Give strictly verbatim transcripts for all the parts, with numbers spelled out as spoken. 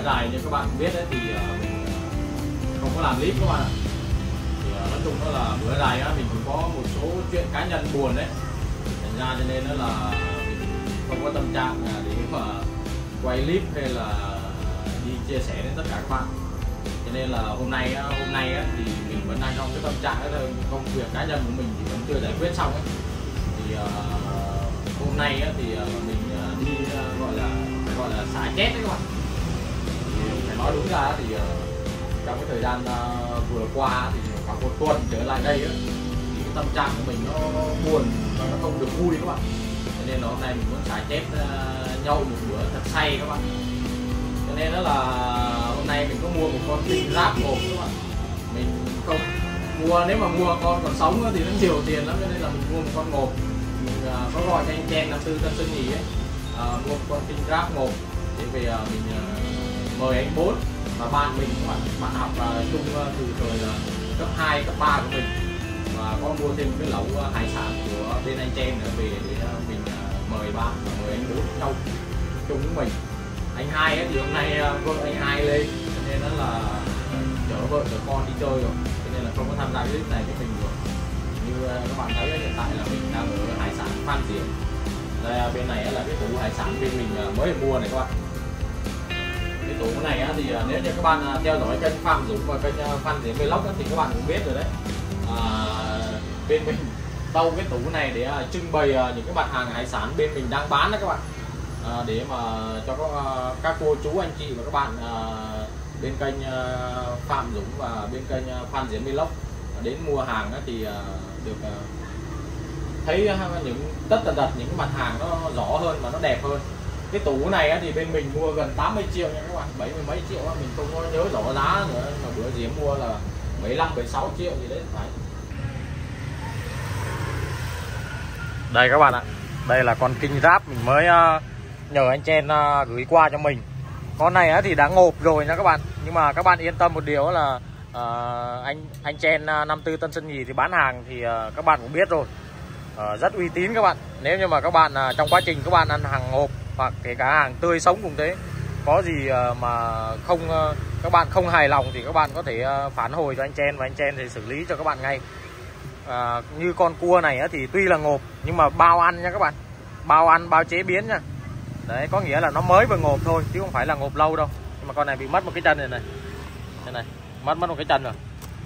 dài như các bạn biết đấy thì mình không có làm clip các bạn ạ. Thì nói chung đó là bữa dài á, mình cũng có một số chuyện cá nhân buồn đấy, thành ra cho nên đó là mình không có tâm trạng để mà quay clip hay là đi chia sẻ đến tất cả các bạn. Cho nên là hôm nay hôm nay á, thì mình vẫn đang trong cái tâm trạng đó, công việc cá nhân của mình thì vẫn chưa giải quyết xong ấy. Thì uh, hôm nay á, thì uh, mình uh, đi uh, gọi là phải gọi là xả chết đấy các bạn. Thì phải nói đúng ra thì uh, trong cái thời gian uh, vừa qua thì khoảng một tuần trở lại đây á, thì cái tâm trạng của mình nó buồn và nó không được vui các bạn. Cho nên là hôm nay mình muốn xả chết uh, nhậu một bữa thật say các bạn. Cho nên đó là hôm nay mình có mua một con King Crab một các bạn. Mình không mua, nếu mà mua con còn sống thì nó nhiều tiền lắm, cho nên là mình mua một con ngộp. Mình uh, có gọi cho anh Chen năm tư Tân Sơn Nhì ấy, uh, mua một con King Crab một để về uh, mình uh, mời anh Bốn và bạn mình các bạn, bạn học uh, chung uh, từ thời uh, cấp hai, cấp ba của mình, và có mua thêm cái lẩu uh, hải sản của bên anh Chen nữa về để uh, mình uh, mời bạn và mời anh Bốn nhau chung với mình. Anh Hai ấy thì hôm nay uh, vợ anh Hai lên, cho nên đó là chở vợ chở con đi chơi rồi, cho nên là không có tham gia clip này với mình rồi. Như uh, các bạn thấy hiện tại là mình đang ở hải sản Phan Xiển. Đây uh, bên này uh, là cái tủ hải sản bên mình uh, mới mua này các bạn. Cái tủ này uh, thì uh, nếu như các bạn uh, theo dõi kênh Phạm Dũng và kênh uh, Phan Xiển Vlog thì các bạn cũng biết rồi đấy. Uh, bên mình tâu cái tủ này để uh, trưng bày uh, những cái mặt hàng hải sản bên mình đang bán đó các bạn. À, để mà cho các, các cô chú anh chị và các bạn à, bên kênh à, Phạm Dũng và bên kênh à, Phan Xiển Vlog đến mua hàng á, thì à, được à, thấy những tất tần tật những cái mặt hàng nó rõ hơn và nó đẹp hơn. Cái tủ này á, thì bên mình mua gần tám mươi triệu nha các bạn, bảy mươi mấy triệu á, mình không có nhớ rõ giá nữa, mà bữa gì mua là bảy mươi lăm, bảy mươi sáu triệu gì đấy phải. Đây các bạn ạ, đây là con King Crab mình mới uh, nhờ anh Chen uh, gửi qua cho mình. Con này uh, thì đã ngộp rồi nha các bạn, nhưng mà các bạn yên tâm một điều là uh, anh anh Chen uh, năm tư Tân Sơn Nhì thì bán hàng thì uh, các bạn cũng biết rồi, uh, rất uy tín các bạn. Nếu như mà các bạn uh, trong quá trình các bạn ăn hàng ngộp hoặc kể cả hàng tươi sống cũng thế, có gì uh, mà không uh, các bạn không hài lòng thì các bạn có thể uh, phản hồi cho anh Chen và anh Chen thì xử lý cho các bạn ngay. À, như con cua này á, thì tuy là ngộp nhưng mà bao ăn nha các bạn, bao ăn bao chế biến nha. Đấy, có nghĩa là nó mới vừa ngộp thôi chứ không phải là ngộp lâu đâu. Nhưng mà con này bị mất một cái chân này này, đây này, mất mất một cái chân rồi.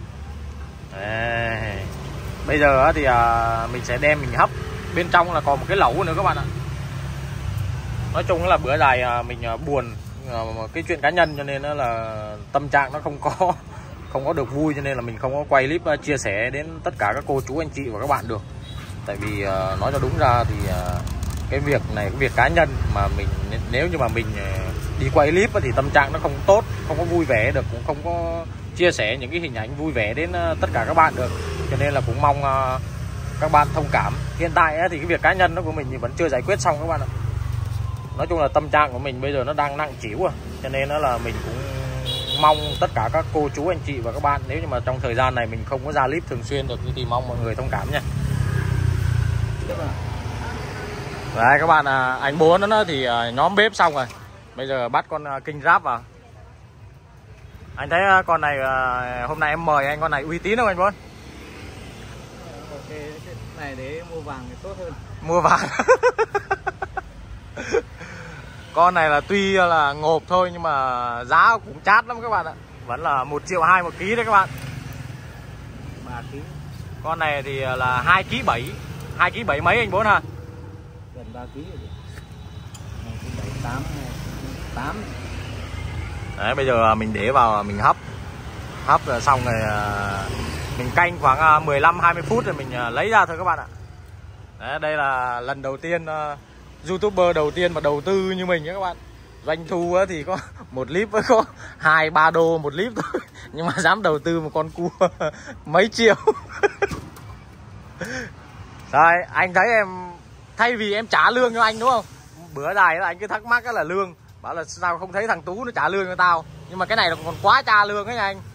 Đấy. Bây giờ á, thì à, mình sẽ đem mình hấp. Bên trong là còn một cái lẩu nữa các bạn ạ. Nói chung là bữa dài à, mình à, buồn à, cái chuyện cá nhân, cho nên là tâm trạng nó không có không có được vui, cho nên là mình không có quay clip uh, chia sẻ đến tất cả các cô chú anh chị và các bạn được. Tại vì uh, nói cho đúng ra thì uh, cái việc này cái việc cá nhân mà mình, nếu như mà mình uh, đi quay clip uh, thì tâm trạng nó không tốt, không có vui vẻ được, cũng không có chia sẻ những cái hình ảnh vui vẻ đến uh, tất cả các bạn được. Cho nên là cũng mong uh, các bạn thông cảm. Hiện tại uh, thì cái việc cá nhân đó của mình thì vẫn chưa giải quyết xong các bạn ạ. Nói chung là tâm trạng của mình bây giờ nó đang nặng trĩu à, cho nên đó là mình cũng mong tất cả các cô chú anh chị và các bạn, nếu như mà trong thời gian này mình không có ra clip thường xuyên được thì mong mọi người thông cảm nha. Đấy các bạn, anh Bốn nó thì nhóm bếp xong rồi, bây giờ bắt con King Crab vào. Anh thấy con này hôm nay em mời anh, con này uy tín không anh Bốn? Ok, cái này để mua vàng thì tốt hơn. Mua vàng. Con này là tuy là ngộp thôi nhưng mà giá cũng chát lắm các bạn ạ. Vẫn là một triệu hai một ký đấy các bạn. ba ký. Con này thì là hai ký bảy, hai ký bảy mấy anh Bốn ha? Gần ba ký rồi. bảy, tám, tám. Đấy, bây giờ mình để vào mình hấp. Hấp rồi xong rồi mình canh khoảng mười lăm hai mươi phút rồi mình lấy ra thôi các bạn ạ. Đấy, đây là lần đầu tiên YouTuber đầu tiên mà đầu tư như mình nhé các bạn. Doanh thu thì có một clip mới có hai ba đô một clip thôi, nhưng mà dám đầu tư một con cua mấy triệu. Rồi anh thấy em, thay vì em trả lương cho anh đúng không, bữa dài là anh cứ thắc mắc là lương, bảo là sao không thấy thằng Tú nó trả lương cho tao, nhưng mà cái này là còn quá trả lương ấy nha anh.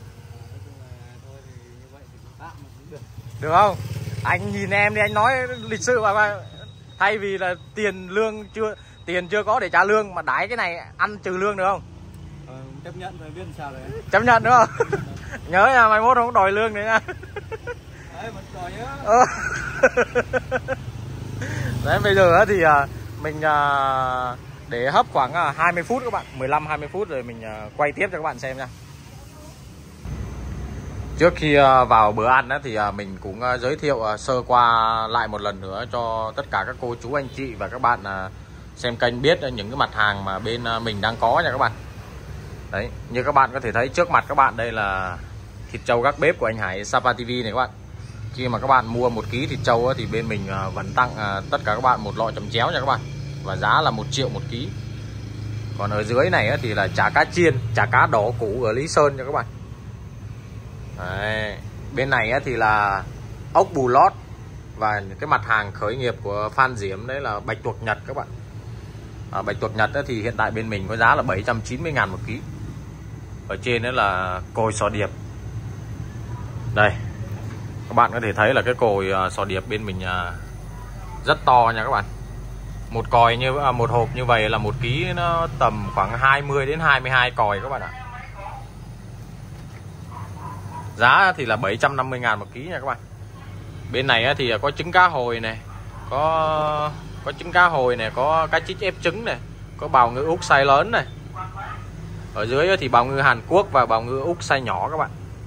Được không? Anh nhìn em đi, anh nói lịch sự mà. Thay vì là tiền lương chưa tiền chưa có để trả lương mà đãi cái này ăn trừ lương được không? Ờ, chấp nhận rồi biết sao đấy. Chấp nhận đúng không? Nhớ nha, mai mốt không đòi lương đấy nha. Đấy, vẫn đòi nhớ. Ừ. Đấy, bây giờ thì mình để hấp khoảng hai mươi phút các bạn, mười lăm hai mươi phút rồi mình quay tiếp cho các bạn xem nha. Trước khi vào bữa ăn thì mình cũng giới thiệu sơ qua lại một lần nữa cho tất cả các cô chú anh chị và các bạn xem kênh biết những cái mặt hàng mà bên mình đang có nha các bạn. Đấy, như các bạn có thể thấy trước mặt các bạn đây là thịt trâu gác bếp của anh Hải Sapa ti vi này các bạn. Khi mà các bạn mua một ký thịt trâu thì bên mình vẫn tặng tất cả các bạn một lọ chấm chéo nha các bạn. Và giá là một triệu một ký. Còn ở dưới này thì là chả cá chiên, chả cá đỏ củ ở Lý Sơn nha các bạn. Đấy. Bên này thì là ốc bù lót. Và cái mặt hàng khởi nghiệp của Phan Diễm đấy là bạch tuộc Nhật các bạn. à, Bạch tuộc Nhật thì hiện tại bên mình có giá là bảy trăm chín mươi ngàn một ký. Ở trên đó là cồi sò điệp. Đây, các bạn có thể thấy là cái cồi sò điệp bên mình rất to nha các bạn. Một còi như một hộp như vậy là một ký nó tầm khoảng hai mươi đến hai mươi hai còi các bạn ạ. Giá thì là bảy trăm năm mươi ngàn một ký nha các bạn. Bên này thì có trứng cá hồi này, có có trứng cá hồi này, có cá chích ép trứng này, có bào ngư Úc size lớn này. Ở dưới thì bào ngư Hàn Quốc và bào ngư Úc size nhỏ các bạn.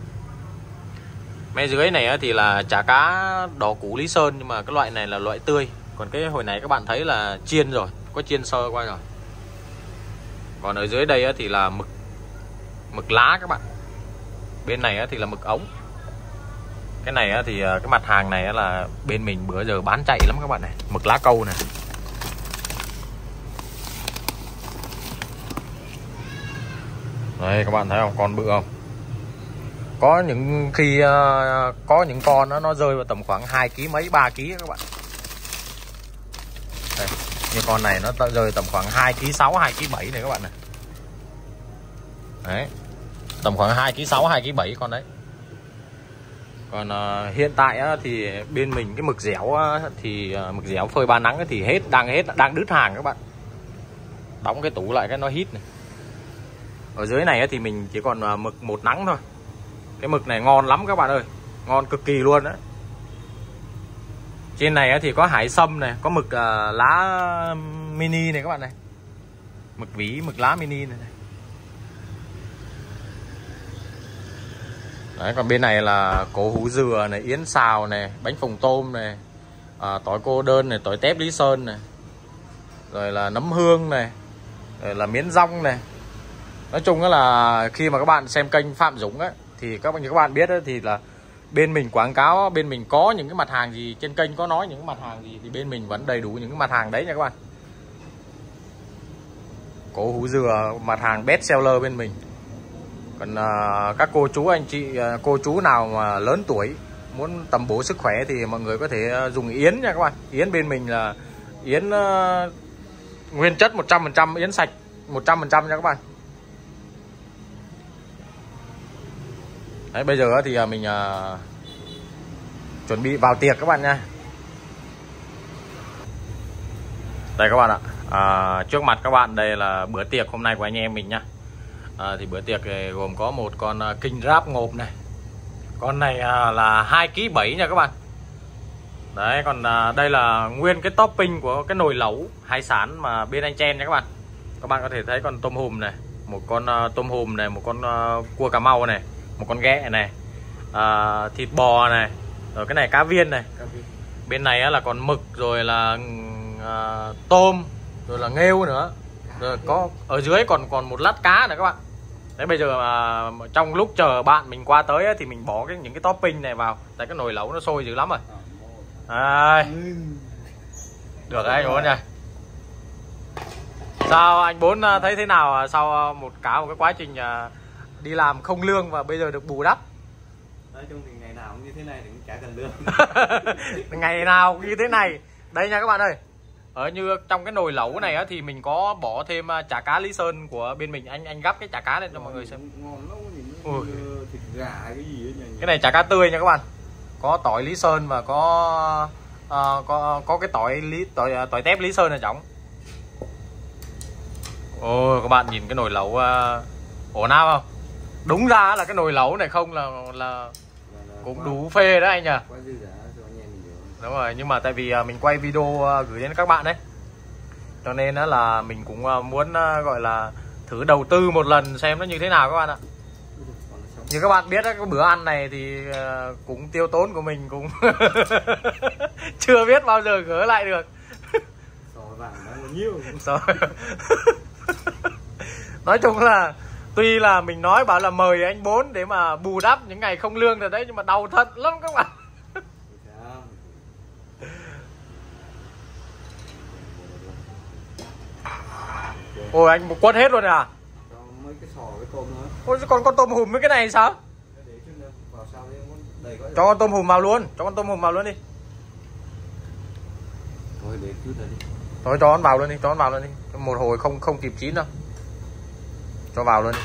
Mấy dưới này thì là chả cá đỏ củ Lý Sơn, nhưng mà cái loại này là loại tươi. Còn cái hồi này các bạn thấy là chiên rồi, có chiên sơ qua rồi. Còn ở dưới đây thì là mực mực lá các bạn. Bên này thì là mực ống. Cái này thì cái mặt hàng này là bên mình bữa giờ bán chạy lắm các bạn này. Mực lá câu này. Đây các bạn thấy không, con bự không? Có những khi uh, có những con nó nó rơi vào tầm khoảng hai ký mấy, ba ký các bạn. Đây, như con này nó rơi tầm khoảng hai ký sáu, hai ký bảy này các bạn này. Đấy. Tầm khoảng hai ký sáu, hai ký bảy con đấy. Còn uh, hiện tại uh, thì bên mình cái mực dẻo uh, thì uh, mực dẻo phơi ba nắng uh, thì hết đang hết đang đứt hàng các bạn. Đóng cái tủ lại cái nó hít này. Ở dưới này uh, thì mình chỉ còn uh, mực một nắng thôi. Cái mực này ngon lắm các bạn ơi, ngon cực kỳ luôn đấy. Trên này uh, thì có hải sâm này, có mực uh, lá mini này các bạn này. Mực ví, mực lá mini này, này. Đấy, còn bên này là cổ hũ dừa này, yến xào này, bánh phồng tôm này, à, tỏi cô đơn này, tỏi tép Lý Sơn này, rồi là nấm hương này, rồi là miến rong này. Nói chung là khi mà các bạn xem kênh Phạm Dũng ấy, thì các bạn như các bạn biết ấy, thì là bên mình quảng cáo, bên mình có những cái mặt hàng gì trên kênh, có nói những cái mặt hàng gì thì bên mình vẫn đầy đủ những cái mặt hàng đấy nha các bạn. Cổ hũ dừa mặt hàng best seller bên mình. Còn uh, các cô chú anh chị, uh, cô chú nào mà lớn tuổi muốn tầm bổ sức khỏe thì mọi người có thể uh, dùng yến nha các bạn. Yến bên mình là yến uh, nguyên chất một trăm phần trăm, yến sạch một trăm phần trăm nha các bạn. Đấy, bây giờ thì uh, mình uh, chuẩn bị vào tiệc các bạn nha. Đây các bạn ạ, à, trước mặt các bạn đây là bữa tiệc hôm nay của anh em mình nha. À, thì bữa tiệc này gồm có một con uh, kinh ráp ngộp này. Con này uh, là hai ký bảy nha các bạn. Đấy, còn uh, đây là nguyên cái topping của cái nồi lẩu hải sản mà bên anh Chen nha các bạn. Các bạn có thể thấy con tôm hùm này, một con uh, tôm hùm này, một con uh, cua Cà Mau này, một con ghẹ này, uh, thịt bò này, rồi cái này cá viên này. Cá viên. Bên này uh, là còn mực, rồi là uh, tôm, rồi là nghêu nữa. Rồi có ở dưới còn còn một lát cá nữa các bạn. Đấy, bây giờ mà trong lúc chờ bạn mình qua tới ấy, thì mình bỏ cái những cái topping này vào. Tại cái nồi lẩu nó sôi dữ lắm rồi. Đây. Được đấy anh Bốn nha. Sao anh Bốn thấy thế nào sau một cả một cái quá trình đi làm không lương và bây giờ được bù đắp? Nói chung thì ngày nào cũng như thế này thì cũng chả cần lương. Ngày nào cũng như thế này. Đây nha các bạn ơi. Ở như trong cái nồi lẩu này á, thì mình có bỏ thêm chả cá Lý Sơn của bên mình. Anh anh gắp cái chả cá lên cho mọi người xem. Ngon lắm, nhìn thịt gà cái gì ấy nhỉ. Cái này chả cá tươi nha các bạn. Có tỏi Lý Sơn và có uh, có có cái tỏi lý tỏi tỏi tép Lý Sơn ở trong. Ôi các bạn nhìn cái nồi lẩu uh, Ủa nào không? Đúng ra là cái nồi lẩu này không là là cũng đủ phê đấy anh nhỉ. Đúng rồi, nhưng mà tại vì mình quay video gửi đến các bạn đấy, cho nên là mình cũng muốn gọi là thử đầu tư một lần xem nó như thế nào các bạn ạ. Như các bạn biết đấy, cái bữa ăn này thì cũng tiêu tốn của mình cũng chưa biết bao giờ gỡ lại được. Nói chung là tuy là mình nói bảo là mời anh Bốn để mà bù đắp những ngày không lương rồi đấy, nhưng mà đau thật lắm các bạn. Ôi anh quất hết luôn à? Mấy cái sò với tôm nữa. Ôi còn con tôm hùm với cái này sao? Cho con tôm hùm vào luôn, cho con tôm hùm vào luôn đi. Thôi để chút rồi đi. Thôi cho con vào luôn đi, cho con vào luôn đi. Một hồi không không kịp chín đâu. Cho vào luôn đi.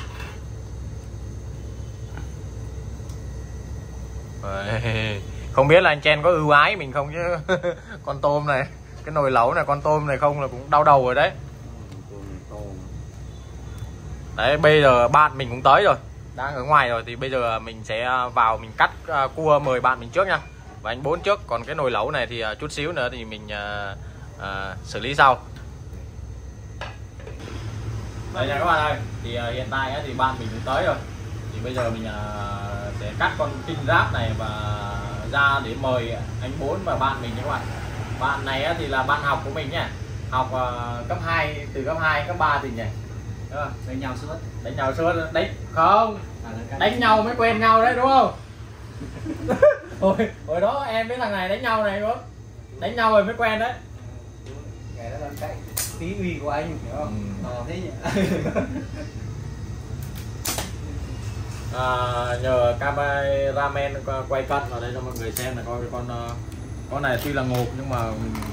Đấy. Không biết là anh Chen có ưu ái mình không chứ. Con tôm này, cái nồi lẩu này, con tôm này không là cũng đau đầu rồi đấy. Đấy, bây giờ bạn mình cũng tới rồi, đang ở ngoài rồi, thì bây giờ mình sẽ vào mình cắt uh, cua mời bạn mình trước nha, và anh Bốn trước. Còn cái nồi lẩu này thì uh, chút xíu nữa thì mình uh, uh, xử lý sau. Đây nha các bạn ơi, thì uh, hiện tại uh, thì bạn mình cũng tới rồi, thì bây giờ mình uh, sẽ cắt con kinh ráp này và ra để mời anh Bốn và bạn mình nha các bạn. Bạn này uh, thì là bạn học của mình nha, học uh, cấp hai, từ cấp hai, cấp ba thì nhỉ. Đánh nhau suốt. Đánh nhau suốt, đánh không? Đánh nhau mới quen nhau đấy đúng không? hồi, hồi đó em với thằng này đánh nhau này đúng không? Đánh nhau rồi mới quen đấy. Cái đó là cái tí uy của anh hiểu không? Ừ. Ờ, thế nhỉ? À, nhờ cameraman quay cận vào đây cho mọi người xem là coi con con này tuy là ngộp nhưng mà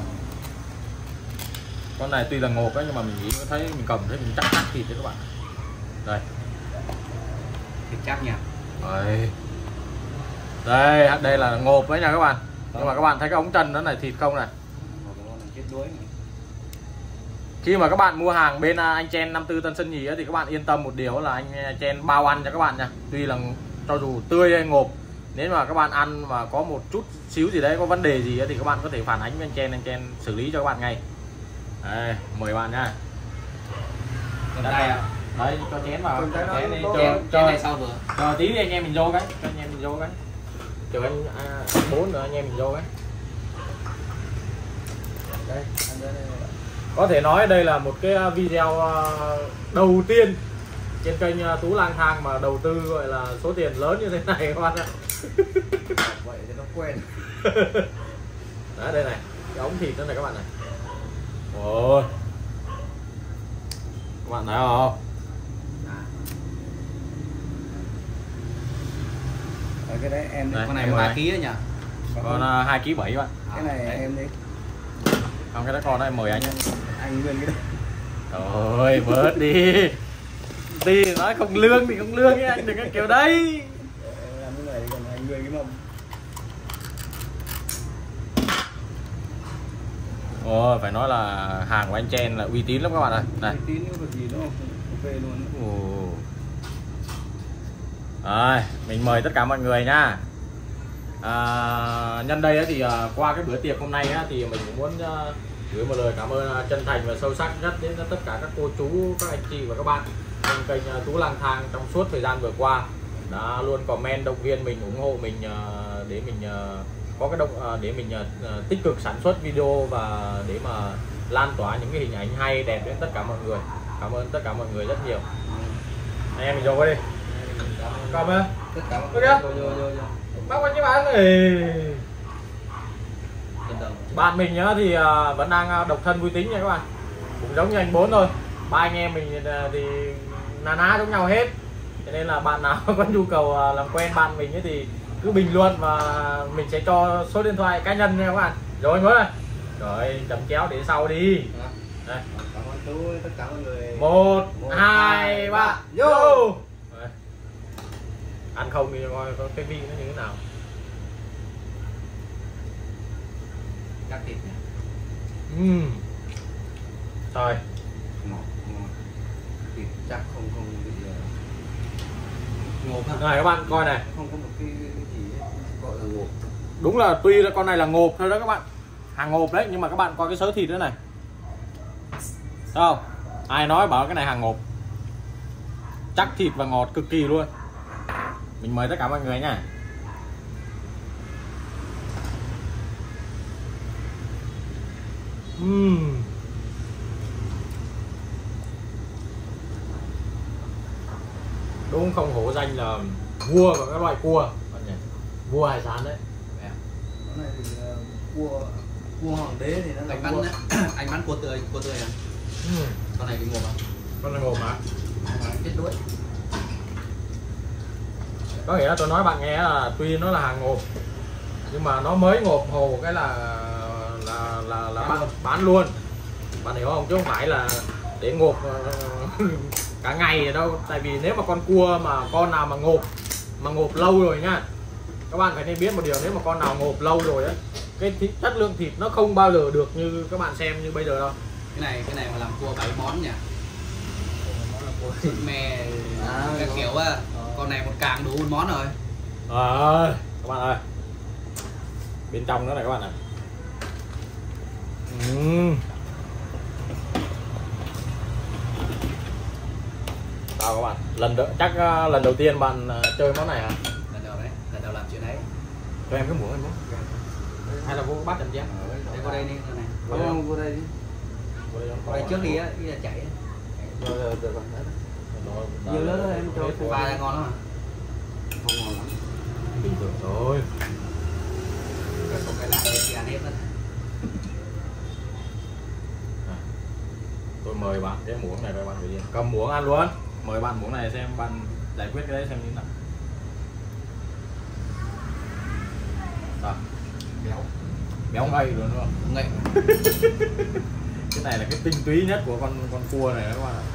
con này tuy là ngộp ấy, nhưng mà mình nghĩ thấy mình cầm thấy mình chắc chắc thịt đấy các bạn. Đây thịt chắc nha. Đây đây đây là ngộp đấy nha các bạn. Nhưng mà các bạn thấy cái ống chân nó này thịt không này. Khi mà các bạn mua hàng bên anh Chen năm tư Tân Sơn Nhì ấy, thì các bạn yên tâm một điều là anh Chen bao ăn cho các bạn nha. Tuy là cho dù tươi hay ngộp, nếu mà các bạn ăn mà có một chút xíu gì đấy, có vấn đề gì ấy, thì các bạn có thể phản ánh với anh Chen, anh Chen xử lý cho các bạn ngay. Đây, mời bạn nha. Đây à? Đấy, cho chén vào. Chén đi, cho, cho, cho này sau vừa. Chờ tí đi anh em mình vô cái, cho anh em mình vô cái. Chờ anh à, Bốn nữa anh em mình vô cái. Đây, anh đây, đây. Có thể nói đây là một cái video đầu tiên trên kênh Tú Lang Thang mà đầu tư gọi là số tiền lớn như thế này các bạn ạ. Vậy thì nó quen. Đấy, đây này, cái ống thịt đó này các bạn này. Ôi, các bạn thấy không? À, cái đấy em đây, con này ba ký đấy nhỉ? Con uh, hai ký bảy các bạn. Cái này đấy. Em đi. Không, cái đó con này mời anh. Anh nguyên cái đấy. Thôi bớt đi. Đi nói không lương thì không lương với anh, đừng có kiểu đấy. Làm cái này còn anh nguyên cái mâm. Ồ, phải nói là hàng của anh Chen là uy tín lắm các bạn ơi. Này. Uy tín không có gì đâu, phê luôn. Ồ. Rồi, mình mời tất cả mọi người nha. À, nhân đây thì uh, qua cái bữa tiệc hôm nay á, thì mình cũng muốn uh, gửi một lời cảm ơn uh, chân thành và sâu sắc nhất đến tất cả các cô chú, các anh chị và các bạn trên kênh uh, Tú Lang Thang trong suốt thời gian vừa qua đã luôn comment động viên mình, ủng hộ mình uh, để mình uh, có cái động uh, để mình uh, tích cực sản xuất video và để mà lan tỏa những cái hình ảnh hay đẹp đến tất cả mọi người. Cảm ơn tất cả mọi người rất nhiều. Anh em mình vô đi. Cảm ơn tất cả mọi người. Vô, vô, vô, vô. Bác ơi, bạn ơi. Bạn mình nhá thì vẫn đang độc thân vui tính nha các bạn, cũng giống như anh Bốn thôi. Ba anh em mình thì na ná giống nhau hết, cho nên là bạn nào có nhu cầu làm quen bạn mình ấy thì cứ bình luận và mình sẽ cho số điện thoại cá nhân nha các bạn. Rồi mới rồi chấm chéo để sau đi. Đây. Cảm ơn chú, tất cả mọi người. Một, một hai, ba, vô. Ăn không thì coi có cái vị nó như thế nào. Cắt thịt nhỉ? Uhm. Rồi. Ngọt, ngọt. Thịt chắc không không bị Ngộp hả? Này các bạn coi này. Không có một cái gì gọi là ngộp. Đúng là tuy là con này là ngộp thôi đó các bạn, hàng ngộp đấy, nhưng mà các bạn coi cái sớ thịt nữa này, thấy không? Ai nói bảo cái này hàng ngộp, chắc thịt và ngọt cực kỳ luôn. Mình mời tất cả mọi người nha. Uhm. Đúng không hổ danh là vua của các loại cua, vua hải sản đấy. Cái này thì uh, cua cua hoàng đế thì nó là Anh bắn cua. anh bắn cua tươi, cua tươi à? Ừ. Con này bị ngộp à? Con này ngộp hả? Chết đuối. Có nghĩa là tôi nói bạn nghe là tuy nó là hàng ngộp nhưng mà nó mới ngộp hồ cái là là là, là bán, bán luôn. Bạn hiểu không? Chứ không phải là để ngộp cả ngày ở đâu. Tại vì nếu mà con cua mà con nào mà ngộp mà ngộp lâu rồi nha, các bạn phải nên biết một điều, nếu mà con nào ngộp lâu rồi á, cái thịt, chất lượng thịt nó không bao giờ được như các bạn xem như bây giờ đâu. Cái này cái này mà làm cua bảy món nhỉ? Thịt mè À, cái kiểu á, con này một càng đủ một món rồi. À, các bạn ơi, bên trong nữa này các bạn này. Uhm. Sao các bạn, lần đỡ, chắc uh, lần đầu tiên bạn uh, chơi món này hả? Lần đầu đấy, lần đầu làm chuyện đấy. Cho em cái muỗng em muốn. Hay là vô bắt em chứ? Đây qua đây đi con này. Không, không, qua đây đi. Qua đây trước đi á, đi là chảy. Rồi, rồi, rồi, rồi. Nhiều lớn thôi, em cho Ba ra ngon lắm à? Không ngon lắm. Bình thường thôi. Rồi có cái lạ đây thì ăn hết đó. Tôi mời bạn cái muỗng này, các bạn phải cầm muỗng ăn luôn. Mời bạn muỗng này xem bạn giải quyết cái đấy xem như thế nào. Sao? Béo. Béo ngậy luôn đúng không? Ngậy. Cái này là cái tinh túy nhất của con con cua này các bạn ạ.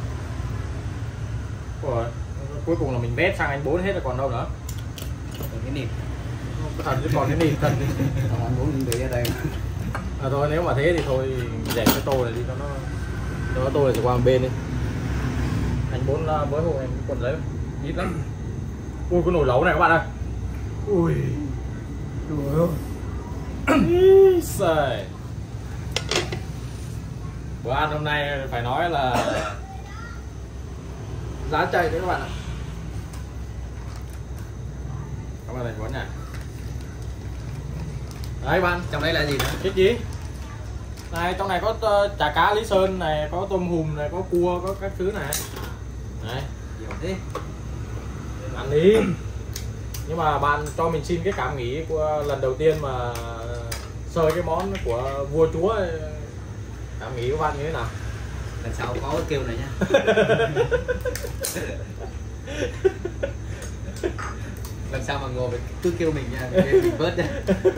Rồi, cuối cùng là mình vét sang anh bốn hết rồi còn đâu nữa. Còn cái nịt. Thật chứ còn cái nịt thật. Không ăn uống để ở đây. À thôi nếu mà thế thì thôi dẹp cái tô này đi cho nó cho nó tô này sẽ qua một bên đi. Anh bốn mới hôm anh còn lấy ít lắm. Ui cái nồi lẩu này các bạn ơi. Ui. Trời ơi. Xài. Bữa ăn hôm nay phải nói là giá chạy đấy các bạn ạ. Các bạn này quán nhà. Đấy bạn, Trong đấy là gì nữa? cái gì? Này trong này có uh, chả cá Lý Sơn này, có tôm hùm này, có cua, có các thứ này. Này, Nhiều thế. ăn đi. Nhưng mà bạn cho mình xin cái cảm nghĩ của lần đầu tiên mà sơi cái món của vua chúa ấy. Cảm nghĩ của bạn như thế nào? Lần sau có cái kêu này nha. Lần sau mà ngồi cứ kêu mình nha, để mình bớt nha.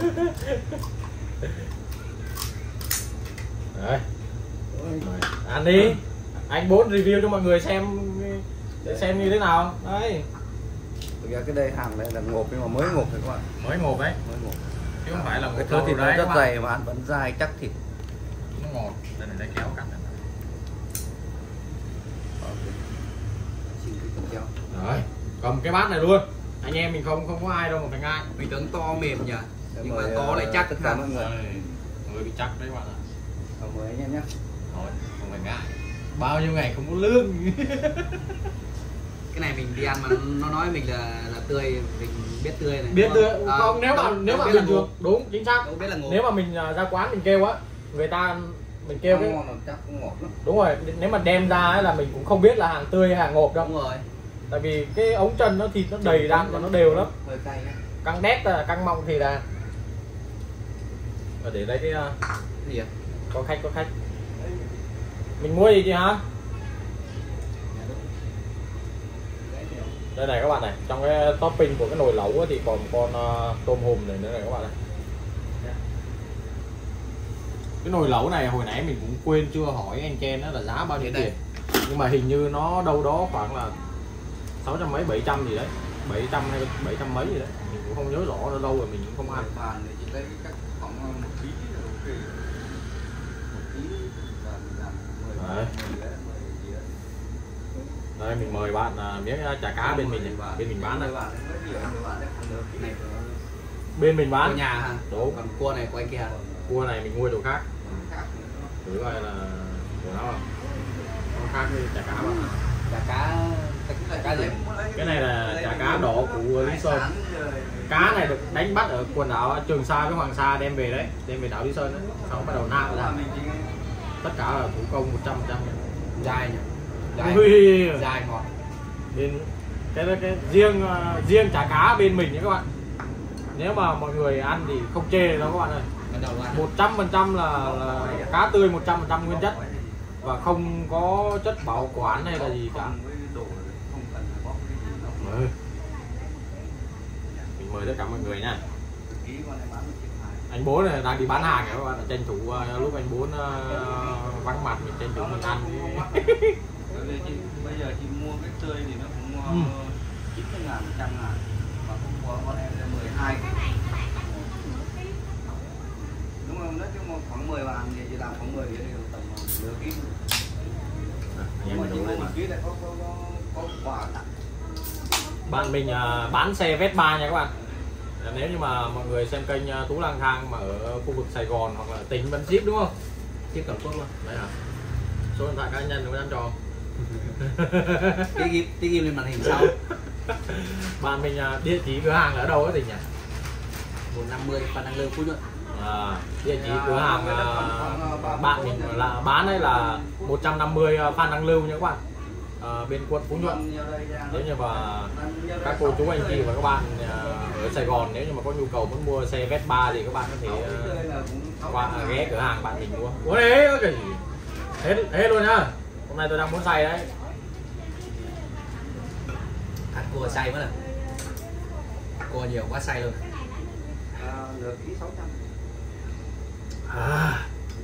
Đấy. Ăn đi. Anh bốn review cho mọi người xem để xem như thế nào. Đấy. Thực ra cái đây hàng này là ngộp nhưng mà mới ngộp thôi các bạn. Mới ngộp đấy. Mới ngộp. Chứ không phải là Cái một thớ thịt nó đấy rất các bạn. dày mà ăn vẫn dai chắc thịt. Nó ngọt. Đây này, đây kéo cắt này. Xin cái con kéo. Rồi, cầm cái bát này luôn. Anh em mình không không có ai đâu mà phải ngại. Mình tưởng to mềm nhỉ. Nhưng mà Mời, có lại chắc tất cả mọi người. Người bị chắc đấy các bạn ạ. Rồi, mời anh em nhé. Thôi, không phải ngại. Bao nhiêu ngày không có lương. Cái này mình đi ăn mà nó nói mình là là tươi, mình biết tươi này. Biết đúng được À, không? Nếu mà đâu, nếu đâu mà biết là bình thường ngộp. đúng chính xác. Đâu biết là ngộp. Nếu mà mình à, ra quán mình kêu á, người ta mình kêu cái ngon chắc cũng ngọt lắm. đúng rồi, nếu mà đem ra ấy là mình cũng không biết là hàng tươi hay hàng ngộp đâu. Đúng rồi. Tại vì cái ống chân nó thịt nó đầy đặn và nó đều lắm. Hơi cay nhá. Căng đét là căng mọng thì là. Và để đây cái uh, Cái gì ạ? có khách có khách. Mình mua gì chị hả? Đây này các bạn này, trong cái topping của cái nồi lẩu ấy thì còn con uh, tôm hùm này nữa này các bạn này. Cái nồi lẩu này hồi nãy mình cũng quên chưa hỏi anh Ken đó là giá bao nhiêu tiền. Nhưng mà hình như nó đâu đó khoảng là sáu trăm mấy bảy trăm gì đấy, bảy trăm hay bảy trăm mấy gì đấy, mình cũng không nhớ rõ nữa, lâu rồi mình cũng không ăn. Bàn này chỉ lấy cách khoảng một ký rồi ok. Một ký và mình làm mười Đấy. mười lẻ, mười gì đấy. Đây mình mời bạn à, miếng chả cá bên mình này. Bên mình bán này. Bên mình bán Của nhà hả? Đúng. Còn cua này của anh kia. Cua này mình mua chỗ khác. Thử coi là của nó không? Nó khác với chả cá bạn. Chả cá chả cá gì? Cái này là chả cá đỏ của Lý Sơn. Cá này được đánh bắt ở quần đảo Trường Sa với Hoàng Sa đem về đấy, đem về đảo Lý Sơn đấy. Xong bắt đầu nạo ra. Tất cả là thủ công một trăm phần trăm. Dài nhỉ? Dài. Ui. Dài ngọt. Bên cái, cái, cái riêng riêng chả cá bên mình nhé các bạn. Nếu mà mọi người ăn thì không chê đâu các bạn ơi. một trăm phần trăm là, là cá tươi, một trăm phần trăm nguyên chất và không có chất bảo quản hay là gì cả. Ừ. Mình mời tất cả mọi người nha. Anh Bốn này đang đi bán hàng các bạn, tranh thủ uh, lúc anh Bốn uh, vắng mặt mình tranh thủ mình ăn. Bây giờ chị mua cái tươi thì nó cũng uh, chín mươi ngàn, một trăm ngàn, mà không có con em là mười hai. Đúng không? Nói chung khoảng mười ngàn thì chị làm khoảng mười thì tầm nửa ký. Nhưng mà chị mua một ký lại có có có, có quả tặng. Bạn mình uh, bán xe Vespa nha các bạn. Nếu như mà mọi người xem kênh uh, Tú Lang Thang mà ở khu vực Sài Gòn hoặc là tỉnh vẫn ship đúng không? Ship toàn quốc luôn. Đấy hả? Số điện thoại cá nhân chúng em cho. Tí ghim, tí ghim lên màn hình sau. Bạn mình uh, địa chỉ cửa hàng là ở đâu ở tỉnh nhỉ? một năm mươi Phan Đăng Lưu, Phú Nhuận. À, địa chỉ cửa hàng uh, bạn mình là bán đấy là một trăm năm mươi Phan Đăng Lưu nha các bạn. À, bên quận Phú Nhuận. Nếu như mà các cô chú anh chị và các bạn ở Sài Gòn nếu như mà có nhu cầu muốn mua xe Vespa thì các bạn có thể uh, qua uh, ghé cửa hàng bạn mình mua. Ủa đấy cái gì? Hết hết luôn nhá. Hôm nay tôi đang muốn xay đấy. Ăn cua xay mất rồi. Cua nhiều quá xay luôn. Nửa ký sáu trăm. À.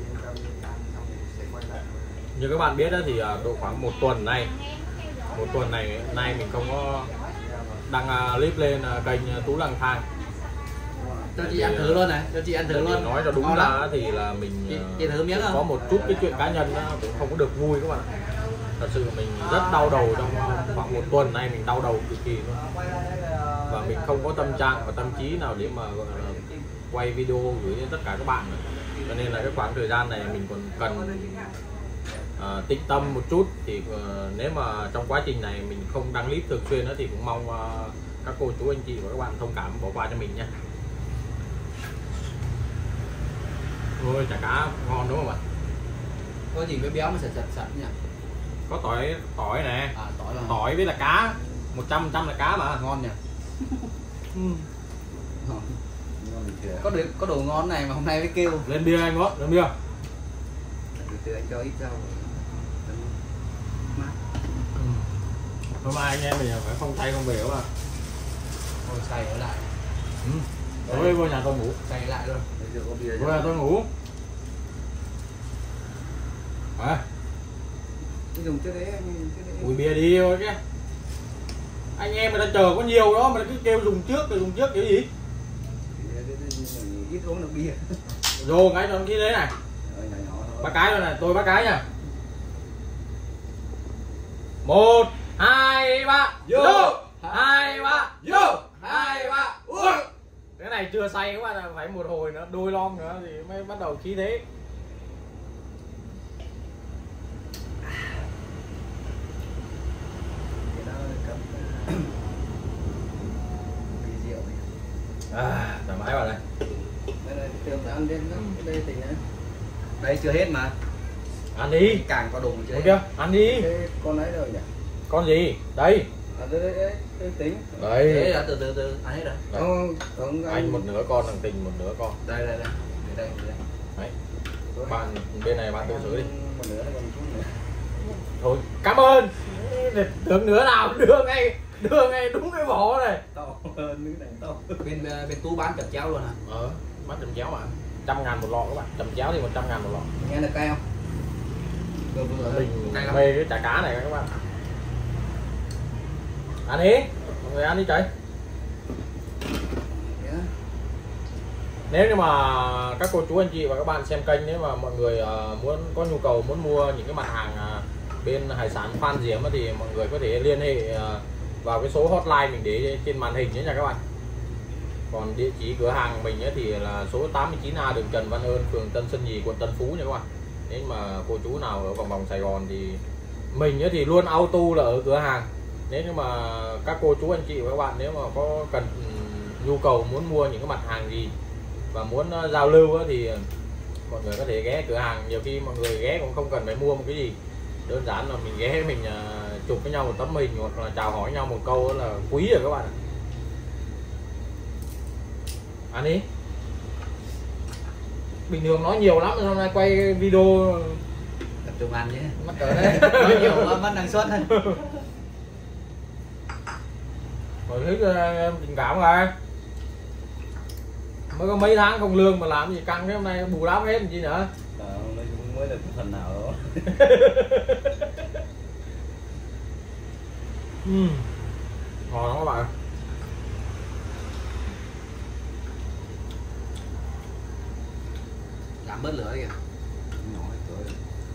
Như các bạn biết đó thì độ khoảng một tuần nay một tuần này nay mình không có đăng clip lên kênh Tú Lang Thang. Cho chị ăn thử luôn này, cho chị ăn thử luôn. Nói cho đúng ngon ra lắm. thì là mình chị, chị thử miếng không? Có một chút cái chuyện cá nhân đó, cũng không có được vui các bạn. Thật sự mình rất đau đầu trong khoảng một tuần nay, mình đau đầu cực kỳ luôn. Và mình không có tâm trạng và tâm trí nào để mà quay video gửi đến tất cả các bạn nữa. Cho nên là cái khoảng thời gian này mình còn cần uh, tĩnh tâm một chút. Thì uh, nếu mà trong quá trình này mình không đăng clip thường xuyên nữa thì cũng mong uh, các cô chú anh chị và các bạn thông cảm bỏ qua cho mình nha. Ôi chả cá ngon đúng không ạ? Có gì với béo mà sạch sạch sạch nha. Có tỏi tỏi nè. À, tỏi là tỏi với là cá một trăm phần trăm là cá mà ngon nhỉ. Ừ. Có được có đồ ngon này mà hôm nay mới kêu Lên bia anh Ngót, lên bia. Từ anh cho ít rau. Hôm nay anh em mình phải không tay không về các bạn. Thôi xay ở lại. Ừ. Tối vô nhà tôi ngủ. Xay lại luôn. Vô nhà tôi ngủ. À. Dùng cái đấy anh cái đấy. Ui bia đi thôi chứ. Anh em người ta chờ có nhiều đó mà cứ kêu dùng trước rồi dùng trước kiểu gì? Ít uống được bia. Vô cái cho cái đấy này. Ba cái rồi này, tôi ba cái nha. Một, hai, ba, vô. Hai, ba, vô. Hai, ba, uống. Cái này chưa say các bạn ạ, phải một hồi nữa, đôi lon nữa thì mới bắt đầu khí thế. À, thoải mái vào đây. Đây này, tiêu ăn đến đây tỉnh này. Đây chưa hết mà. Ăn đi. Càng có đồ chưa hết. Kia, ăn đi. Đây, con ấy rồi nhỉ? Con gì? Đây. À, đây, đây, đây, đây tính. Đây. Đấy là từ từ từ ăn hết rồi. Không, không Anh, anh một nửa con, thằng Tình một nửa con. Đây đây đây. Đây đây. Đấy. Bạn bên này bạn tự xử đi. Một nửa còn chút nữa. Thôi, cảm ơn. Tưởng nửa nào đưa ngay, đưa ngay đúng cái vỏ này. To hơn nữa này, to. Bên bên Tú bán chật chéo luôn hả? Ờ, bán chầm chéo mà. Trăm ngàn một lọ các bạn, chầm chéo thì một trăm ngàn một lọ. Nghe được cay không? Vừa vừa thôi. Mình Cay lắm. mê cái chả cá này các bạn. Ăn đi, mọi người ăn đi trời. Yeah. Nếu như mà các cô chú anh chị và các bạn xem kênh, nếu mà mọi người uh, muốn có nhu cầu muốn mua những cái mặt hàng uh, bên hải sản Phan Diếm thì mọi người có thể liên hệ vào cái số hotline mình để trên màn hình nhé nha các bạn. Còn địa chỉ cửa hàng mình thì là số tám mươi chín A đường Trần Văn Ơn, phường Tân Sơn Nhì, quận Tân Phú nha các bạn. Nếu mà cô chú nào ở vòng vòng Sài Gòn thì mình thì luôn auto là ở cửa hàng. Nếu như mà các cô chú anh chị và các bạn nếu mà có cần nhu cầu muốn mua những cái mặt hàng gì và muốn giao lưu thì mọi người có thể ghé cửa hàng. Nhiều khi mọi người ghé cũng không cần phải mua một cái gì, đơn giản là mình ghé mình chụp với nhau một tấm hình hoặc là chào hỏi nhau một câu là quý rồi các bạn ạ. Ăn đi. Bình thường nói nhiều lắm, hôm nay quay video tập trung ăn nhé. Mất cỡ đấy. Nói nhiều quá mất năng suất hơn. Rồi thích tình cảm rồi. Mới có mấy tháng không lương mà làm gì căng, cái hôm nay bù đắp hết gì nữa. Đó, mới mới được cái phần nào đó. uhm. Ngon lắm các bạn. Giảm bớt lửa kìa. Nhỏ rồi.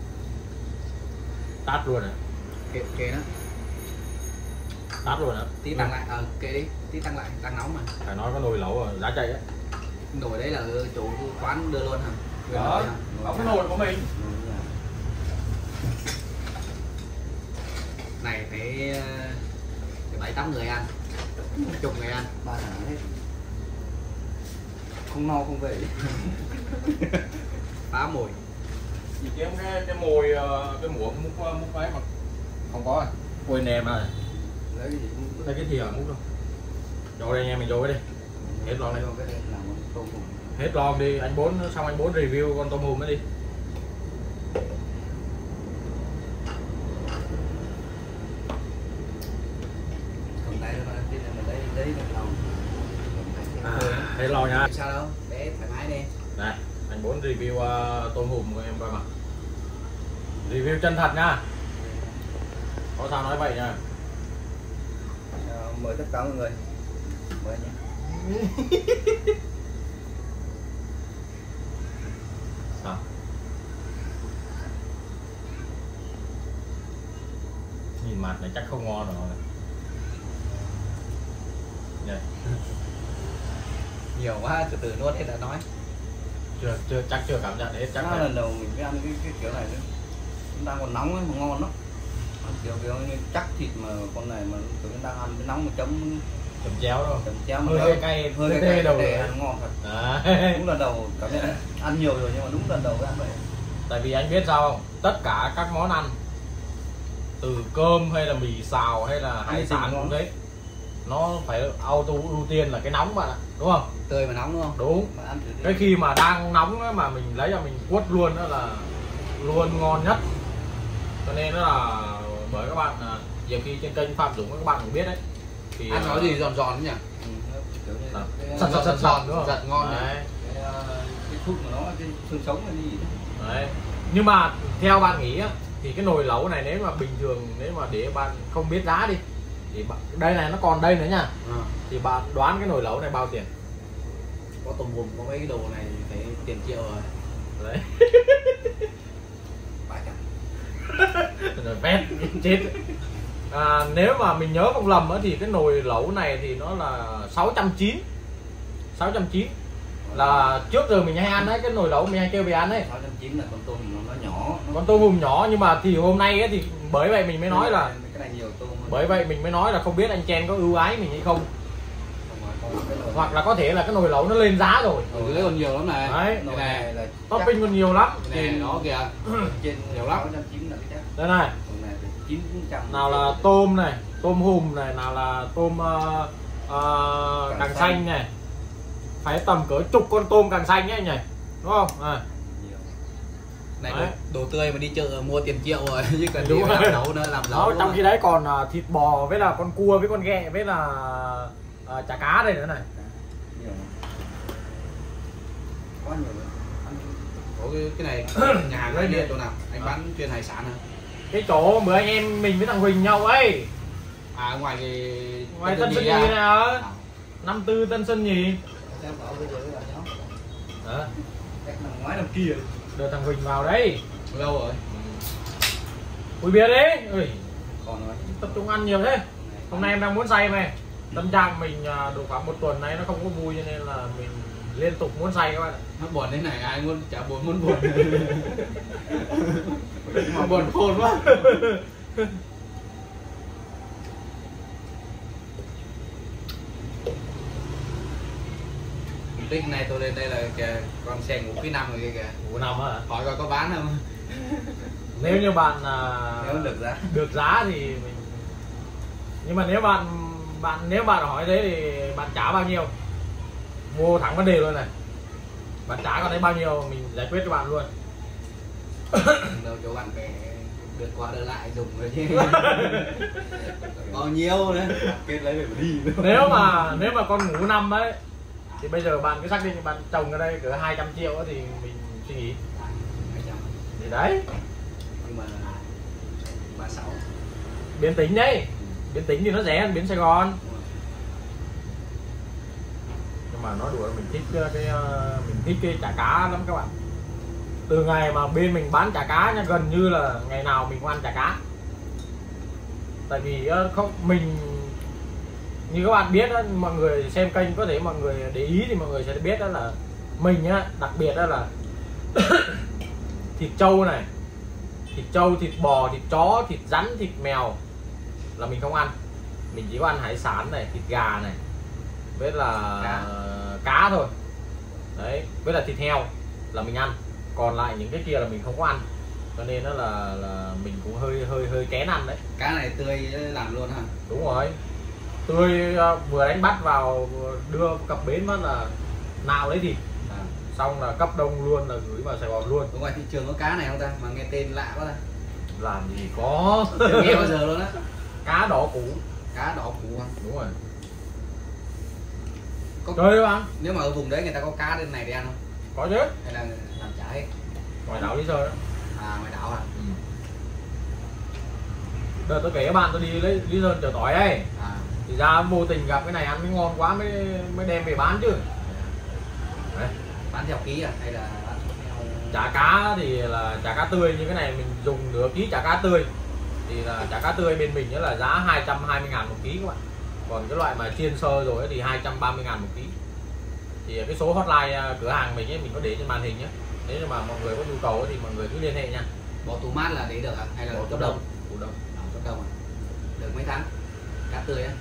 Tát luôn à? Kệ kệ đó. Tát luôn à? Tí tăng lại, ờ kệ đi, tí tăng lại, tăng nóng mà. Phải nói có nồi lẩu rồi, giá chạy á. Nồi đấy là chủ quán đưa luôn hả? Đó, không cái nồi của mình. Này phải bảy tám người ăn, chục người ăn. Ba thằng hết. Không no không về. Phá mùi. Chỉ kiếm cái cái mồi cái muỗng múc múc ấy mà không có à. Quên nèm rồi. Lấy cái gì cũng Lấy cái thìa múc đâu. Vô đây anh em mình vô cái đi. Hết lon đi. cái này làm con tôm hùm. Hết lon đi, anh bốn xong anh bốn review con tôm hùm ấy đi. Còn đây nó cái này mình lấy lấy cái lòng. À, hết lon nha. Sao đâu, để thoải mái đi. Này, anh bốn review uh, tôm hùm của em coi mà. Review chân thật nha. Có sao nói vậy nha. À, mời tất cả mọi người. Mời nhé. Sao? Nhìn mặt này chắc không ngon rồi. Yeah. Nhiều quá, từ từ nuốt hết đã nói. Chưa, chưa, chắc chưa cảm nhận hết chắc Chắc là lần đầu mình mới ăn cái, cái kiểu này nữa. Chúng ta còn nóng ấy mà ngon lắm. Kiểu kiểu như chắc thịt mà con này mà tụi chúng ta ăn cái nóng mà chấm chấm chéo đâu. chấm chéo mà Hơi hơi cay cay, hơi tê cay tê đầu để rồi. ăn ngon thật. Đấy. Đúng lần đầu cảm nhận ăn nhiều rồi nhưng mà đúng lần đầu ăn vậy. Tại vì anh biết sao không? Tất cả các món ăn từ cơm hay là mì xào hay là hải Hay sản gì cũng ngon. thế, nó phải auto ưu tiên là cái nóng bạn ạ, đúng không? Tươi mà nóng đúng không? Đúng. Mà ăn thử đi. Cái khi mà đang nóng á, mà mình lấy ra mình quất luôn đó là luôn ngon nhất. Cho nên đó là bởi các bạn à, nhiều khi trên kênh Phạm Dũng các bạn cũng biết đấy. Thì Ăn nói gì giòn giòn nhỉ? Ừ, nó kiểu như à, cái- sật sật sật sật đúng không? giật ngon đấy. cái, ờ, cái thuốc của nó cái xương sống là gì Đấy. Nhưng mà theo bạn nghĩ á, thì cái nồi lẩu này nếu mà bình thường nếu mà để bạn không biết giá đi thì bạn, đây này nó còn đây nữa nha, À. thì bạn đoán cái nồi lẩu này bao tiền? Có tôm hùm, có mấy cái đồ này phải tiền triệu rồi. Đấy. Ba trăm. Rồi vét chết. À, nếu mà mình nhớ không lầm á, thì cái nồi lẩu này thì nó là sáu trăm chín mươi. sáu trăm chín mươi là trước giờ mình hay ăn đấy, cái nồi lẩu mình hay kêu về ăn đấy. sáu trăm chín mươi là con tôm nó nhỏ. Nó- Con tôm hùm nhỏ, nhưng mà thì hôm nay ấy, thì bởi vậy mình mới nói là cái này nhiều tôm hơn. bởi vậy mình mới nói là không biết anh Chen có ưu ái mình hay không, Không phải, còn cái nồi- hoặc là có thể là cái nồi lẩu nó lên giá rồi. Ở dưới còn nhiều lắm này. Đấy. nồi Cái này, này là Topping còn nhiều lắm. cái này nó kìa. trên nhiều lắm. sáu trăm chín mươi là cái chắc. Đây này, Còn này thì chín trăm. nào là tôm này, tôm hùm này, nào là tôm uh, uh, Càng càng xanh. xanh này, phải tầm cỡ chục con tôm càng xanh ấy nhỉ, đúng không? À. Nhiều. Này Đấy. đồ, đồ tươi mà đi chợ mua tiền triệu rồi chứ cần Đúng đi rồi. làm nấu nữa làm Đó, nấu. trong khi đấy còn uh, thịt bò với là con cua với con ghẹ với là uh, chả cá đây nữa này. Nhiều. Quá nhiều rồi. Ăn Ủa, cái, cái này nhà hàng Đấy, này điện. chỗ nào? Anh bán chuyên hải sản hả? Cái chỗ bữa anh em mình với thằng Huỳnh nhau ấy, À ngoài cái ngoài Tân Sơn Nhì à? này ở À. năm tư Tân Sơn Nhì. Xem bảo bây giờ là nhóm. Đó. Cách năm ngoái năm kia. Đưa thằng Huỳnh vào đấy. Lâu rồi. Ui bia đấy ơi, Còn rồi. tập trung ăn nhiều thế. Hôm nay em đang muốn say mày. Tâm trạng mình độ khoảng một tuần nay nó không có vui cho nên là mình liên tục muốn say các bạn ạ. Nó buồn thế này ai muốn chả buồn muốn buồn. Mà buồn khôn quá. Tích này tôi lên đây là kìa, con xe ngủ cái năm rồi kìa kìa. Ngủ nằm á hả? Hỏi coi có bán không? Nếu như bạn Nếu được giá. được giá thì mình, nhưng mà nếu bạn bạn nếu bạn hỏi thế thì bạn trả bao nhiêu, mua thẳng vấn đề luôn này, bạn trả có thấy bao nhiêu mình giải quyết cho bạn luôn. Đâu chỗ bạn phải được qua đưa lại dùng rồi chứ. Bao nhiêu đấy Kết lấy về mà đi. Nếu mà nếu mà con ngủ năm ấy thì bây giờ bạn cứ xác định bạn trồng ở đây cỡ hai trăm triệu thì mình suy nghĩ thì đấy, nhưng mà ba sáu biến tính đấy, biến tính thì nó rẻ hơn biến Sài Gòn. Nhưng mà nói đùa, mình thích cái mình thích cái chả cá lắm các bạn. Từ ngày mà bên mình bán chả cá nha, gần như là ngày nào mình cũng ăn chả cá. Tại vì không mình, như các bạn biết đó, mọi người xem kênh có thể mọi người để ý thì mọi người sẽ biết đó là mình á, đặc biệt đó là thịt trâu này, thịt trâu, thịt bò, thịt chó, thịt rắn, thịt mèo là mình không ăn. Mình chỉ có ăn hải sản này, thịt gà này, với là cá, cá thôi. Đấy, với là thịt heo là mình ăn. Còn lại những cái kia là mình không có ăn. Cho nên đó là, là mình cũng hơi hơi hơi kén ăn đấy. Cá này tươi làm luôn hả? Đúng rồi. Tươi vừa đánh bắt vào đưa cập bến mất là nạo lấy thịt. À. Xong là cấp đông luôn, là gửi vào Sài Gòn luôn. Ở ngoài thị trường có cá này không ta? Mà nghe tên lạ quá ta. Làm gì có. Chưa nghe bao giờ luôn á. Cá đỏ củ. Cá đỏ củ hả? Đúng rồi. Có... Chơi không? Nếu mà ở vùng đấy người ta có cá bên này để ăn không? Có chứ. Hay là làm chả hết? Ngoài đảo Lý Sơn đó. À, ngoài đảo à? Ừ. Đợt tôi kể các bạn tôi đi lấy Lý Sơn chở tỏi ấy. À. Thì ra vô tình gặp cái này ăn mới ngon quá mới mới đem về bán chứ. Đấy. Bán theo ký à? Hay là bán theo... Chả cá thì là chả cá tươi, như cái này mình dùng nửa ký chả cá tươi. Thì là chả cá tươi bên mình là giá hai trăm hai mươi ngàn một ký các bạn. Còn cái loại mà chiên sơ rồi thì hai trăm ba mươi ngàn một ký. Thì cái số hotline cửa hàng mình ấy, mình có để trên màn hình nhé. Nếu như mà mọi người có nhu cầu thì mọi người cứ liên hệ nha. Bỏ tủ mát là để được à? Hay là Bỏ cấp đông? Tủ đông. À, cấp đông à? Được mấy tháng? Cá tươi á?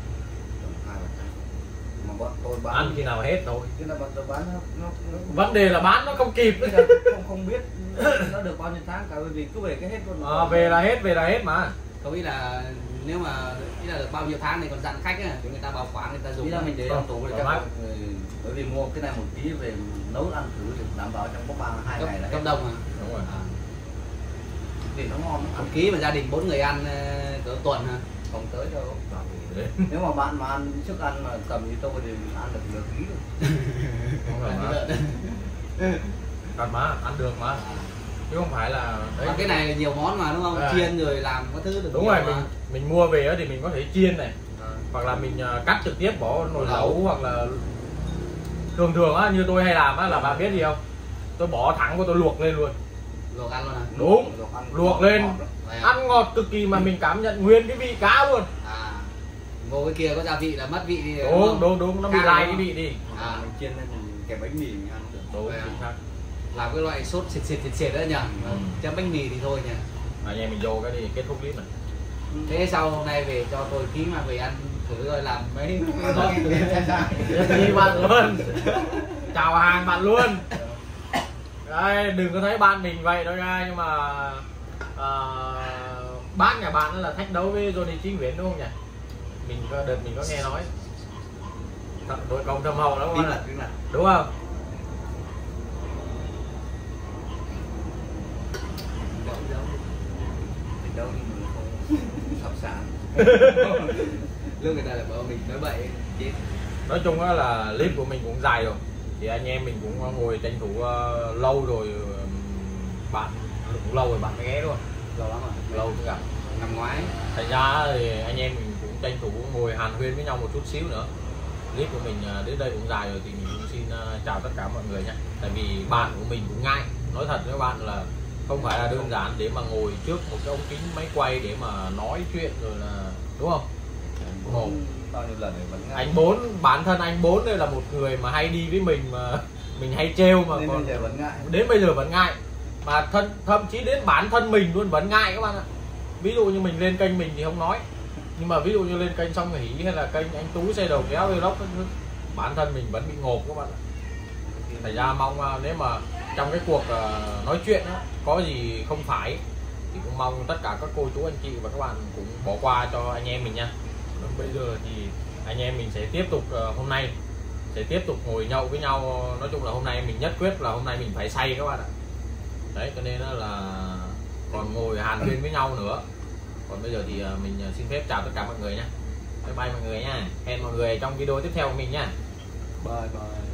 Mà bọn tôi bán ăn khi nào hết thôi. Chứ là bọn tôi bán nó, nó, nó... Vấn đề là bán nó không kịp. Không không biết nó được bao nhiêu tháng cả, bởi vì cứ về cái hết luôn. À, về là hết, về là hết mà. Tôi nghĩ là nếu mà nghĩ là được bao nhiêu tháng thì còn dặn khách á, thì người ta bảo quản người ta dùng. Nghĩ là mình để trong tủ để cho mát. Bởi vì mua cái này một ký về nấu ăn thử thì đảm bảo trong có ba hai ngày là cấp đông à? Đúng rồi. À. Thì nó ngon. Một ký mà gia đình bốn người ăn cỡ tuần hả? Không tới đâu. Nếu mà bạn mà ăn sức ăn mà tầm như tôi thì ăn được nửa ký rồi. Còn mà ăn được mà, chứ không phải là đấy. Cái này là nhiều món mà đúng không? À. Chiên rồi làm có thứ được. Đúng rồi, mình mình mua về thì mình có thể chiên này, à. Hoặc là mình cắt trực tiếp bỏ nồi lẩu, hoặc là thường thường á như tôi hay làm á là bạn biết gì không? Tôi bỏ thẳng vào tôi luộc lên luôn. Luộc ăn luôn à? Đúng, luộc, ăn, luộc lên ngọt ăn ngọt cực kỳ mà mình cảm nhận nguyên cái vị cá luôn. À, ngô cái kia có gia vị là mất vị đi. Đúng đúng đúng, đúng. Nó bị lai cái vị đi. À, mình chiên lên mình kèm bánh mì mình ăn được. Đúng, chính xác. Làm cái loại sốt xịt xịt xịt xịt đó nhỉ. Ừ. Chấm bánh mì thì thôi nhỉ. Anh em mình vô cái đi kết thúc clip này. Thế sau hôm nay về cho tôi ký mà về ăn thử rồi làm mấy đi bạn luôn. Chào hàng bạn luôn. Đây, đừng có thấy bạn mình vậy đâu nha, nhưng mà uh, bác nhà bạn là thách đấu với Johnny Chí Nguyễn đúng không nhỉ? Mình có đợt mình có nghe nói đội công thâm hậu đó đúng không? Đúng không? Đâu nhưng mà không sập sàn. Lúc người ta là bảo mình nói bậy chết. Nói chung là clip của mình cũng dài rồi, thì anh em mình cũng ngồi tranh thủ uh, lâu rồi, bạn cũng lâu rồi bạn mới ghé luôn, lâu lắm rồi, lâu không gặp. Năm ngoái. Thành ra thì anh em mình cũng tranh thủ ngồi hàn huyên với nhau một chút xíu nữa. Clip của mình đến đây cũng dài rồi thì mình cũng xin uh, chào tất cả mọi người nha. Tại vì bạn của mình cũng ngại, nói thật với các bạn là không phải là đơn giản để mà ngồi trước một cái ống kính máy quay để mà nói chuyện rồi là đúng không? Một bao nhiêu lần vẫn ngại. anh Bốn, bản thân anh Bốn đây là một người mà hay đi với mình mà mình hay trêu mà nên còn bây giờ vẫn ngại. đến bây giờ vẫn ngại, mà thân thậm chí đến bản thân mình luôn vẫn ngại các bạn ạ. Ví dụ như mình lên kênh mình thì không nói, nhưng mà ví dụ như lên kênh Song Hỷ hay là kênh anh Tú xe đầu kéo vlog, bản thân mình vẫn bị ngộp các bạn ạ. Thành ra mong nếu mà trong cái cuộc nói chuyện đó, có gì không phải thì cũng mong tất cả các cô chú anh chị và các bạn cũng bỏ qua cho anh em mình nha. Bây giờ thì anh em mình sẽ tiếp tục hôm nay sẽ tiếp tục ngồi nhậu với nhau. Nói chung là hôm nay mình nhất quyết là hôm nay mình phải say các bạn ạ. Đấy cho nên là còn ngồi hàn huyên với nhau nữa. Còn bây giờ thì mình xin phép chào tất cả mọi người nha. Bye bye mọi người nha. Hẹn mọi người trong video tiếp theo của mình nha. Bye bye.